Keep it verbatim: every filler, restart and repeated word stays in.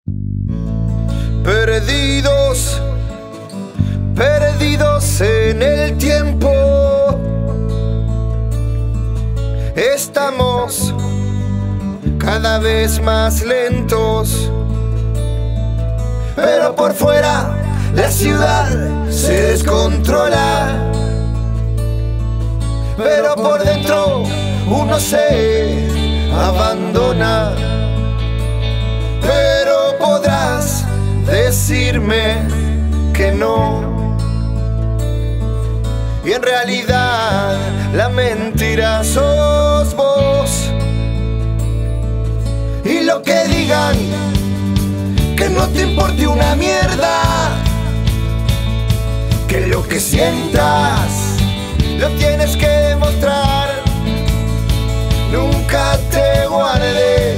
Perdidos, perdidos en el tiempo. Estamos cada vez más lentos, pero por fuera la ciudad se descontrola, pero por dentro uno se abandona. Pero podrás decirme que no, y en realidad la mentira sos vos. Y lo que digan, que no te importe una mierda, que lo que sientas lo tienes que demostrar. Nunca te guardes